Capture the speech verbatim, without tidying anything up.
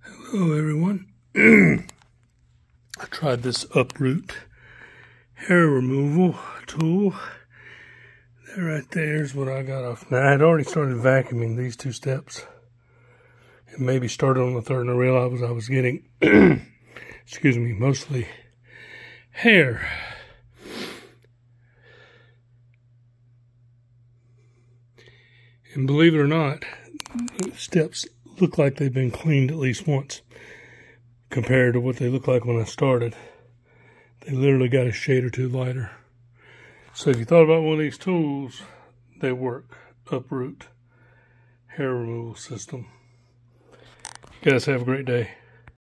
Hello everyone. I tried this Uproot hair removal tool. That right there is what I got off. Now I had already started vacuuming these two steps. And maybe started on the third, and I realized I was getting, excuse me, mostly hair. And believe it or not, the steps look like they've been cleaned at least once compared to what they look like when I started. They literally got a shade or two lighter. So if you thought about one of these tools, they work. Uproot hair removal system. You guys have a great day.